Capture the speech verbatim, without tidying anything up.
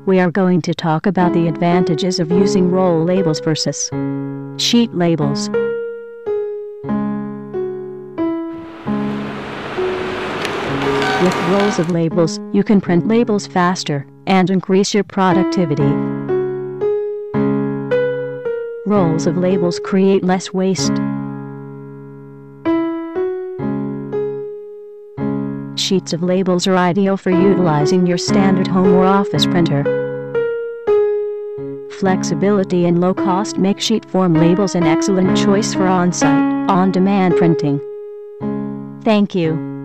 we are going to talk about the advantages of using roll labels versus sheet labels. With rolls of labels, you can print labels faster and increase your productivity. Rolls of labels create less waste. Sheets of labels are ideal for utilizing your standard home or office printer. Flexibility and low cost make sheet form labels an excellent choice for on-site, on-demand printing. Thank you.